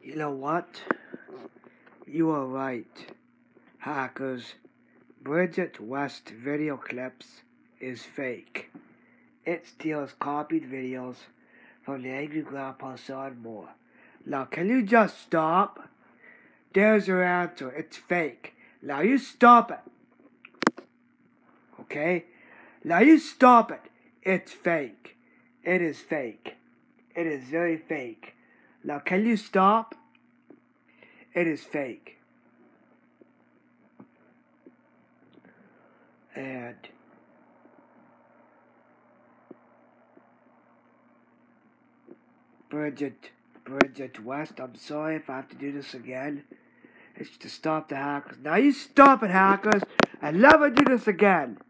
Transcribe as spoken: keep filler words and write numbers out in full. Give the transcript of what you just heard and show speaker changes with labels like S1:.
S1: You know what? You are right. Hackers, Bridgette West video clips is fake. It steals copied videos from the Angry Grandpa and more. Now can you just stop? There's your answer. It's fake. Now you stop it. Okay? Now you stop it. It's fake. It is fake. It is very fake. Now can you stop? It is fake. And Bridgette, Bridgette West, I'm sorry if I have to do this again. It's to stop the hackers. Now you stop it, hackers, and never do this again.